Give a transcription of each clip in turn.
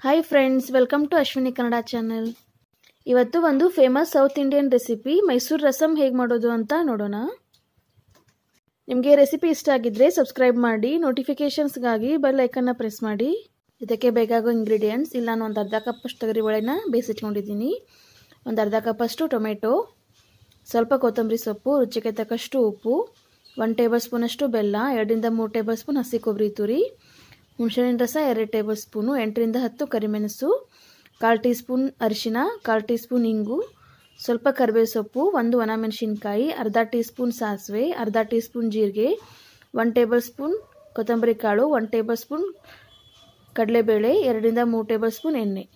Hi friends, welcome to Ashwini Kannada channel. ಇವತ್ತು ಒಂದು famous South Indian recipe Mysuru rasam ಹೇಗೆ ಮಾಡೋದು ಅಂತ ನೋಡೋಣ. ನಿಮಗೆ ರೆಸಿಪಿ ಇಷ್ಟ ಆಗಿದ್ರೆ ಸಬ್ಸ್ಕ್ರೈಬ್ ಮಾಡಿ, ನೋಟಿಫಿಕೇಶನ್ಸ್ಗಾಗಿ ಬೆಲ್ ಐಕನ್ನ ಪ್ರೆಸ್ ಮಾಡಿ. ಇದಕ್ಕೆ ಬೇಕಾಗೋ ಇಂಗ್ರೀಡಿಯೆಂಟ್ಸ್ ಇಲ್ಲ, ನಾನು ಒಂದು ಅರ್ಧ ಕಪ್ಪಷ್ಟು ತೊಗರಿಬೇಳೆನ ಬೇಯಿಸಿಟ್ಕೊಂಡಿದ್ದೀನಿ, ಒಂದು ಅರ್ಧ ಕಪ್ಪಷ್ಟು ಟೊಮೆಟೊ, ಸ್ವಲ್ಪ ಕೊತ್ತಂಬರಿ ಸೊಪ್ಪು, ರುಚಿಗೆ ತಕ್ಕಷ್ಟು ಉಪ್ಪು, 1 ಟೇಬಲ್ ಸ್ಪೂನಷ್ಟು ಬೆಲ್ಲ, 2 ರಿಂದ 3 ಟೇಬಲ್ ಸ್ಪೂನ್ ಹಸಿ ಕೊಬ್ಬರಿ ತುರಿ, ಹುಣಸೆಹಣ್ಣಿನ ರಸ 2 ಟೇಬಲ್ ಸ್ಪೂನು, 8 ರಿಂದ 10 ಕರಿಮೆಣಸು, 1/4 ಟೀ ಸ್ಪೂನ್ ಅರಿಶಿನ, 1/4 ಟೀ ಸ್ಪೂನ್ ಇಂಗು, ಸ್ವಲ್ಪ ಕರಿಬೇವು ಸೊಪ್ಪು, 1 ಒಣಮೆಣಸಿನಕಾಯಿ, ಅರ್ಧ ಟೀ ಸ್ಪೂನ್ ಸಾಸಿವೆ, ಅರ್ಧ ಟೀ ಸ್ಪೂನ್ ಜೀರಿಗೆ, 1 ಟೇಬಲ್ ಸ್ಪೂನ್ ಕೊತ್ತಂಬರಿ ಕಾಳು, 1 ಟೇಬಲ್ ಸ್ಪೂನ್ ಕಡಲೆಬೇಳೆ, 2 ರಿಂದ 3 ಟೇಬಲ್ ಸ್ಪೂನ್ ಎಣ್ಣೆ.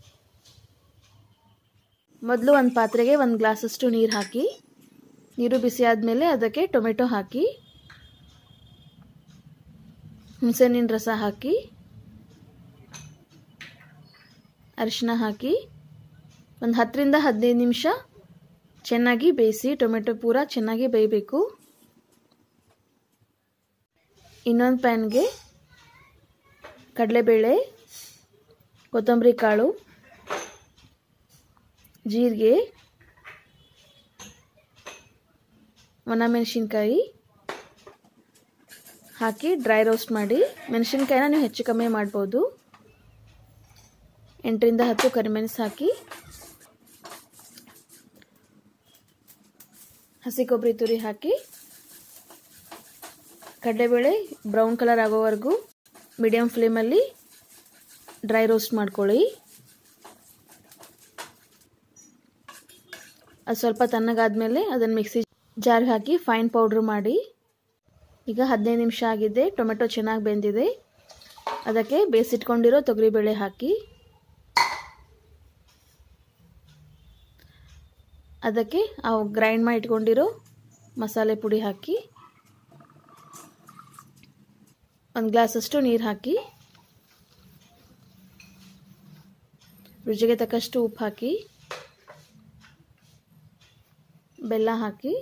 ಮೊದಲು ಒಂದು ಪಾತ್ರೆಗೆ 1 ಗ್ಲಾಸಷ್ಟು ನೀರು ಹಾಕಿ, ನೀರು ಬಿಸಿ ಆದಮೇಲೆ ಅದಕ್ಕೆ ಟೊಮೆಟೊ ಹಾಕಿ, ಹುಣಸೆಹಣ್ಣಿನ ರಸ ಹಾಕಿ, ಅರಿಶಿನ ಹಾಕಿ ಒಂದು 10 ರಿಂದ 15 ನಿಮಿಷ ಚೆನ್ನಾಗಿ ಬೇಯಿಸಿ. ಟೊಮೆಟೊ ಪೂರ ಚೆನ್ನಾಗಿ ಬೇಯಬೇಕು. ಇನ್ನೊಂದು ಪ್ಯಾನ್ಗೆ ಕಡಲೆಬೇಳೆ, ಕೊತ್ತಂಬರಿ ಕಾಳು, ಜೀರಿಗೆ, ಒಣಮೆಣಸಿನಕಾಯಿ ಹಾಕಿ ಡ್ರೈ ರೋಸ್ಟ್ ಮಾಡಿ. ಮೆಣಸಿನಕಾಯಿನ ನೀವು ಹೆಚ್ಚು ಕಮ್ಮಿ ಮಾಡ್ಬೋದು. 8 ರಿಂದ 10 ಕರಿಮೆಣಸು ಹಾಕಿ, ಹಸಿ ಕೊಬ್ಬರಿ ತುರಿ ಹಾಕಿ, ಕಡಲೆಬೇಳೆ ಬ್ರೌನ್ ಕಲರ್ ಆಗೋವರೆಗೂ ಮೀಡಿಯಂ ಫ್ಲೇಮಲ್ಲಿ ಡ್ರೈ ರೋಸ್ಟ್ ಮಾಡ್ಕೊಳ್ಳಿ. ಅದು ಸ್ವಲ್ಪ ತಣ್ಣಗಾದ್ಮೇಲೆ ಅದನ್ನು ಮಿಕ್ಸಿ ಜಾರ್ಗೆ ಹಾಕಿ ಫೈನ್ ಪೌಡ್ರ್ ಮಾಡಿ. ಈಗ 15 ನಿಮಿಷ ಆಗಿದೆ, ಟೊಮೆಟೊ ಚೆನ್ನಾಗಿ ಬೆಂದಿದೆ. ಅದಕ್ಕೆ ಬೇಯಿಸಿಟ್ಕೊಂಡಿರೋ ತೊಗರಿಬೇಳೆ ಹಾಕಿ, ಅದಕ್ಕೆ ಗ್ರೈಂಡ್ ಮಾಡಿ ಇಟ್ಕೊಂಡಿರೋ ಮಸಾಲೆ ಪುಡಿ ಹಾಕಿ, 1 ಗ್ಲಾಸಷ್ಟು ನೀರು ಹಾಕಿ, ರುಚಿಗೆ ತಕ್ಕಷ್ಟು ಉಪ್ಪು ಹಾಕಿ, ಬೆಲ್ಲ ಹಾಕಿ.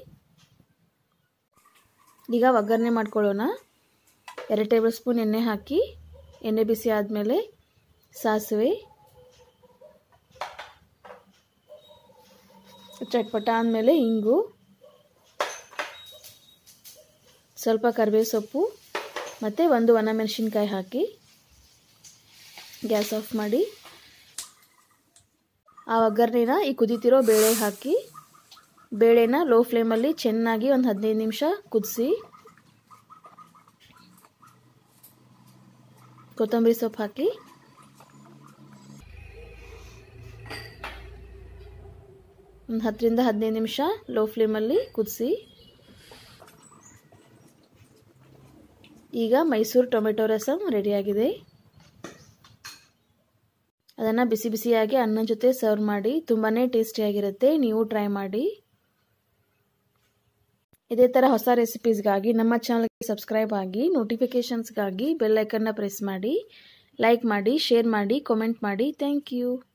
ಈಗ ಒಗ್ಗರಣೆ ಮಾಡ್ಕೊಳ್ಳೋಣ. 2 ಟೇಬಲ್ ಸ್ಪೂನ್ ಎಣ್ಣೆ ಹಾಕಿ, ಎಣ್ಣೆ ಬಿಸಿ ಆದಮೇಲೆ ಸಾಸಿವೆ, ಚಟ್ಪಟ ಆದಮೇಲೆ ಇಂಗು, ಸ್ವಲ್ಪ ಕರಿಬೇವು ಸೊಪ್ಪು ಮತ್ತು 1 ಒಣಮೆಣಸಿನಕಾಯಿ ಹಾಕಿ ಗ್ಯಾಸ್ ಆಫ್ ಮಾಡಿ. ಆ ಒಗ್ಗರಣೆನ ಈ ಕುದೀತಿರೋ ಬೇಳೆ ಹಾಕಿ, ಬೇಳೆನ ಲೋ ಫ್ಲೇಮಲ್ಲಿ ಚೆನ್ನಾಗಿ ಒಂದು 15 ನಿಮಿಷ ಕುದಿಸಿ. ಕೊತ್ತಂಬರಿ ಸೊಪ್ಪು ಹಾಕಿ, ಒಂದು 10 ರಿಂದ 15 ನಿಮಿಷ ಲೋ ಫ್ಲೇಮಲ್ಲಿ ಕುದಿಸಿ. ಈಗ ಮೈಸೂರು ಟೊಮೆಟೊ ರಸಂ ರೆಡಿಯಾಗಿದೆ. ಅದನ್ನು ಬಿಸಿ ಬಿಸಿಯಾಗಿ ಅನ್ನದ ಜೊತೆ ಸರ್ವ್ ಮಾಡಿ. ತುಂಬಾ ಟೇಸ್ಟಿಯಾಗಿರುತ್ತೆ. ನೀವು ಟ್ರೈ ಮಾಡಿ. ಇದೇ ಥರ ಹೊಸ ರೆಸಿಪೀಸ್ಗಾಗಿ ನಮ್ಮ ಚಾನಲ್ಗೆ ಸಬ್ಸ್ಕ್ರೈಬ್ ಆಗಿ, ನೋಟಿಫಿಕೇಷನ್ಸ್ಗಾಗಿ ಬೆಲ್ ಐಕನ್ನ ಪ್ರೆಸ್ ಮಾಡಿ. ಲೈಕ್ ಮಾಡಿ, ಶೇರ್ ಮಾಡಿ, ಕಾಮೆಂಟ್ ಮಾಡಿ. Thank you.